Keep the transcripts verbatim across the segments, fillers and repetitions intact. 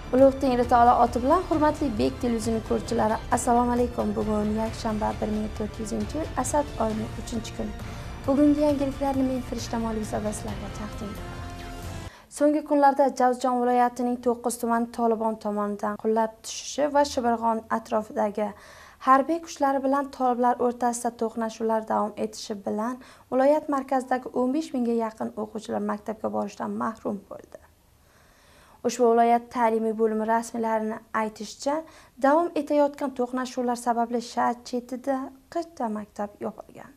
Ulug' Tengri taolo oti bilan hurmatli Bek televizioni ko'ruvchilari, assalomu alaykum. Bugun yakshanba bir ming to'rt yuzinchi yil Asad oyining uchinchi kuni. Bugungi yangiliklarni men Firishta Moliza sizlarga taqdim etaman. So'nggi kunlarda Jawzjon viloyatining to'qqiz tuman Tolibon tomonidan qulab tushishi va Shibirg'on atrofidagi harbiy kuchlari bilan toliblar o'rtasida to'qnashuvlar davom etishi bilan viloyat markazidagi o'n besh mingga yaqin o'quvchilar maktabga borishdan mahrum bo'ldi. Ushbu viloyat ta'limiy bo'limi rasmiylarining aytishicha, davom etayotgan to'qnashuvlar sababli shahar chetida qirqta maktab yopilgan.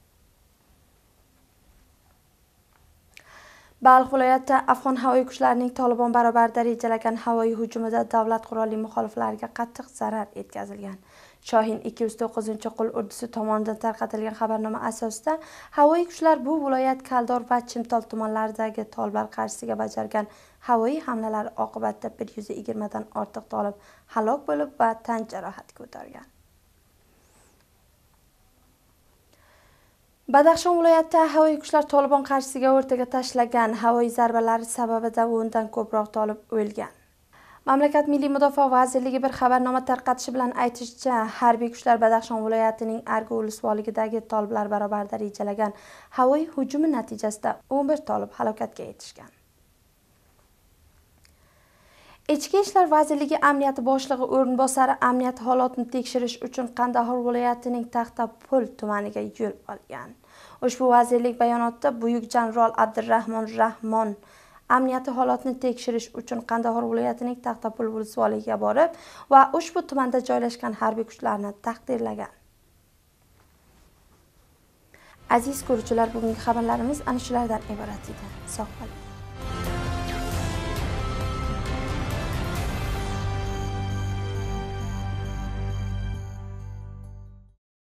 Balx viloyatida Afg'on havo kuchlarining Tolibon barobarida rejalagan havoyi hujumida davlat qurolli muxoliflariga qattiq zarar yetkazilgan. Shohin ikki yuz to'qqizinchi qul urdusi tomonidan tarqatilgan xabarnoma asosida havoyi kuchlar bu viloyat Kaldor va Chimtol tumanlaridagi toliblar qarshisiga bajargan havoyi hamlalar oqibatida bir yuz yigirma dan ortiq tolib halok bo'lib va tan jarohati ko'targan. Badaxshon viloyatida havoyi kuchlar Tolibon qarshisiga o'rtaga tashlagan havoyi zarbalari sababida o'ndan ko'proq tolib o'lgan. Mamlakat Milliy mudofaa vazirligi bir xabarnoma tarqatishi bilan aytishicha, harbiy kuchlar Badaxshon viloyatining Argu ulusvoligidagi toliblar barobarida rejalagan havoyi hujumi natijasida o'n bir tolib halokatga yetishgan. Ichki ishlar vazirligi amniyati boshlig'i o'rinbosari amniyat holatini tekshirish uchun Qandahor viloyatining Taxtapul tumaniga yo'l olgan. Ushbu vazirlik bayonotida buyuk general Abdurahmon Rahmon amniyati holatini tekshirish uchun Qandahor viloyatining Taxtapul ulusvoligiga borib va ushbu tumanda joylashgan harbiy kuchlarni taqdirlagan. Aziz ko'ruvchilar, bugungi xabarlarimiz ana shulardan iborat edi. Sog' qoling.